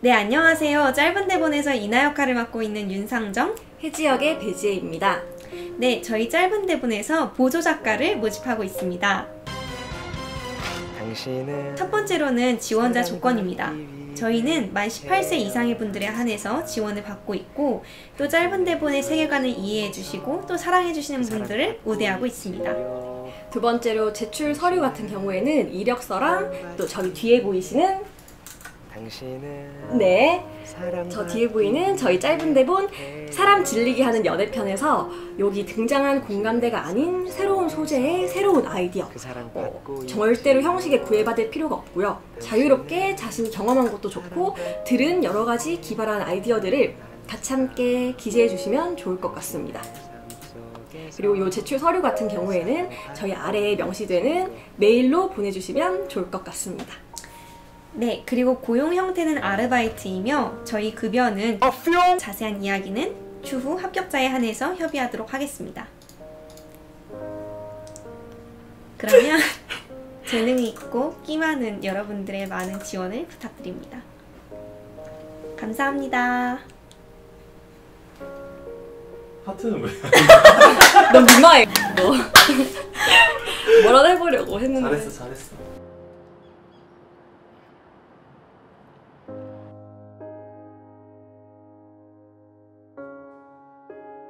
네, 안녕하세요. 짧은 대본에서 이나 역할을 맡고 있는 윤상정, 해지역의 배지혜입니다. 네, 저희 짧은 대본에서 보조 작가를 모집하고 있습니다. 첫 번째로는 지원자 조건입니다. 저희는 만 18세 이상의 분들에 한해서 지원을 받고 있고, 또 짧은 대본의 세계관을 이해해주시고 또 사랑해주시는 분들을 우대하고 있습니다. 두 번째로 제출 서류 같은 경우에는 이력서랑 또 저기 뒤에 보이시는 저 뒤에 보이는 저희 짧은 대본 사람 질리게 하는 연애편에서 여기 등장한 공감대가 아닌 새로운 소재의 새로운 아이디어, 절대로 형식에 구애받을 필요가 없고요. 자유롭게 자신이 경험한 것도 좋고 들은 여러 가지 기발한 아이디어들을 같이 함께 기재해 주시면 좋을 것 같습니다. 그리고 이 제출 서류 같은 경우에는 저희 아래에 명시되는 메일로 보내주시면 좋을 것 같습니다. 네, 그리고 고용 형태는 아르바이트이며 저희 급여는 자세한 이야기는 추후 합격자에 한해서 협의하도록 하겠습니다. 그러면 재능이 있고 끼 많은 여러분들의 많은 지원을 부탁드립니다. 감사합니다. 하트는 왜? 너 민망해. 너 뭐라도 해보려고 했는데. 잘했어.